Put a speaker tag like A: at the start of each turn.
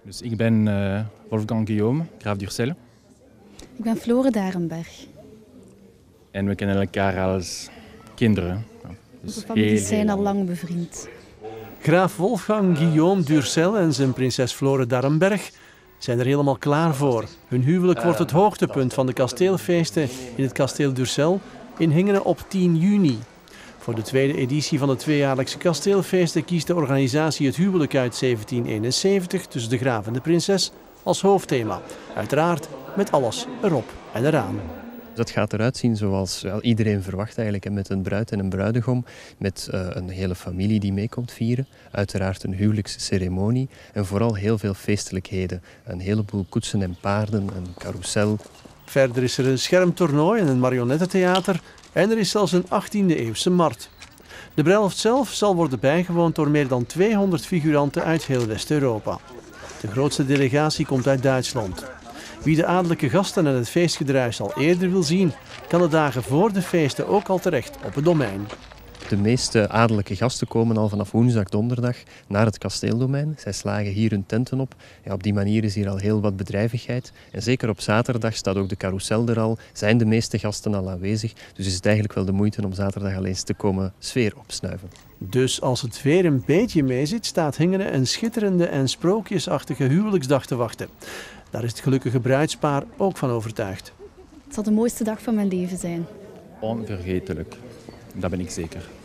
A: Dus ik ben Wolfgang Guillaume, graaf d'Ursel.
B: Ik ben Flore Darenberg.
A: En we kennen elkaar als kinderen.
B: Onze families zijn al lang bevriend.
C: Graaf Wolfgang Guillaume d'Ursel en zijn prinses Flore Darenberg zijn er helemaal klaar voor. Hun huwelijk wordt het hoogtepunt van de kasteelfeesten in het kasteel d'Ursel in Hingene op 10 juni. Voor de tweede editie van de tweejaarlijkse kasteelfeesten kiest de organisatie het huwelijk uit 1771 tussen de graaf en de prinses als hoofdthema. Uiteraard met alles erop en eraan.
D: Dat gaat eruit zien zoals iedereen verwacht eigenlijk, met een bruid en een bruidegom, met een hele familie die mee komt vieren. Uiteraard een huwelijksceremonie en vooral heel veel feestelijkheden. Een heleboel koetsen en paarden, een carousel.
C: Verder is er een schermtoernooi en een marionettentheater en er is zelfs een 18e-eeuwse markt. De bruiloft zelf zal worden bijgewoond door meer dan 200 figuranten uit heel West-Europa. De grootste delegatie komt uit Duitsland. Wie de adellijke gasten en het feestgedruis al eerder wil zien, kan de dagen voor de feesten ook al terecht op het domein.
D: De meeste adellijke gasten komen al vanaf woensdag, donderdag naar het kasteeldomein. Zij slagen hier hun tenten op. Ja, op die manier is hier al heel wat bedrijvigheid. En zeker op zaterdag staat ook de carousel er al. Zijn de meeste gasten al aanwezig. Dus is het eigenlijk wel de moeite om zaterdag al eens te komen sfeer opsnuiven.
C: Dus als het weer een beetje meezit, staat Hingene een schitterende en sprookjesachtige huwelijksdag te wachten. Daar is het gelukkige bruidspaar ook van overtuigd.
B: Het zal de mooiste dag van mijn leven zijn.
A: Onvergetelijk, dat ben ik zeker.